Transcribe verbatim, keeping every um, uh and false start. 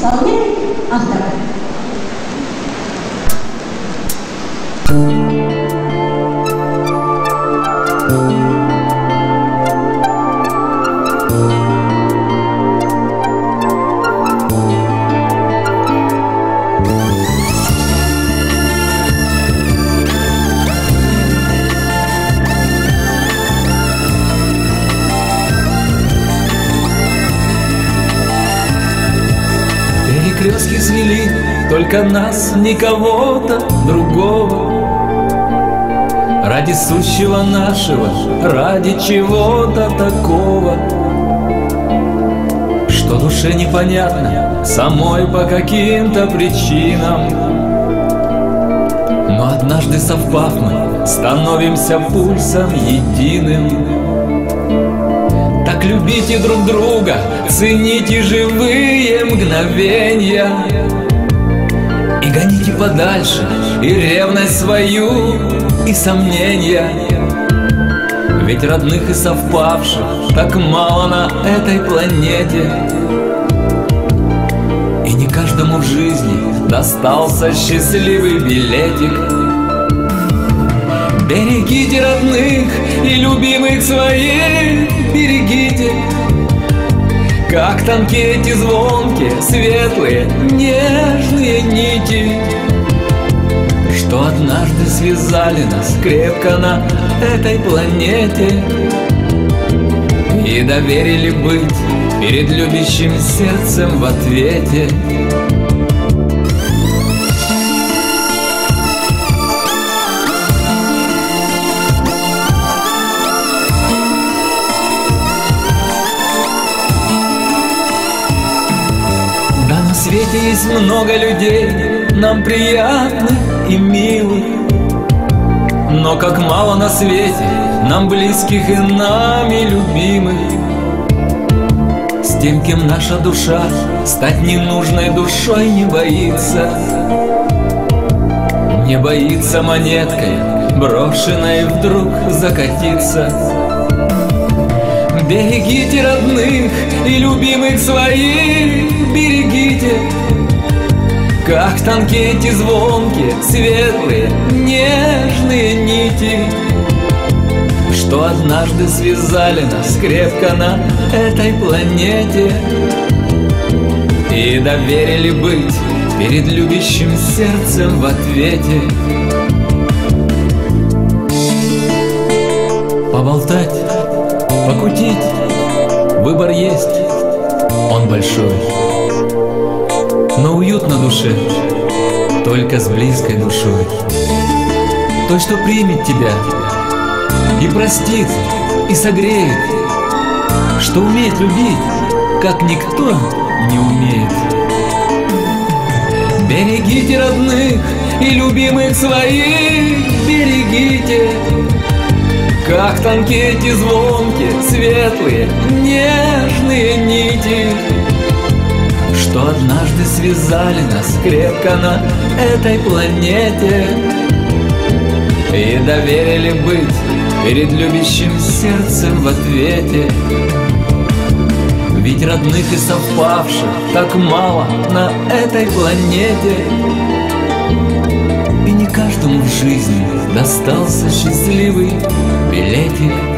исполняет автор. Перекрестки свели только нас, никого-то другого. Ради сущего нашего, ради чего-то такого, что душе непонятно самой по каким-то причинам. Но однажды совпав мы, становимся пульсом единым. Так любите друг друга, цените живые мгновенья и гоните подальше и ревность свою, и сомнения. Ведь родных и совпавших так мало на этой планете, и не каждому в жизни достался счастливый билетик. Берегите родных и любимых своих, берегите, как тонки эти звонкие, светлые, нежные нити, что однажды связали нас крепко на этой планете и доверили быть перед любящим сердцем в ответе. На свете есть много людей, нам приятных и милых, но как мало на свете нам близких и нами любимых. С тем, кем наша душа стать ненужной душой не боится, не боится монеткой, брошенной вдруг закатиться. Берегите родных и любимых своих, берегите, как тонки эти звонкие, светлые, нежные нити, что однажды связали нас крепко на этой планете и доверили быть перед любящим сердцем в ответе. Поболтать, покутить, выбор есть, он большой, но уют на душе только с близкой душой, той, что примет тебя и простит, и согреет, что умеет любить, как никто не умеет. Берегите родных и любимых своих, берегите, как тонки эти звонкие, светлые, нежные нити, что однажды связали нас крепко на этой планете и доверили быть перед любящим сердцем в ответе. Ведь родных и совпавших так мало на этой планете, и не каждому в жизни достался счастливый билетик.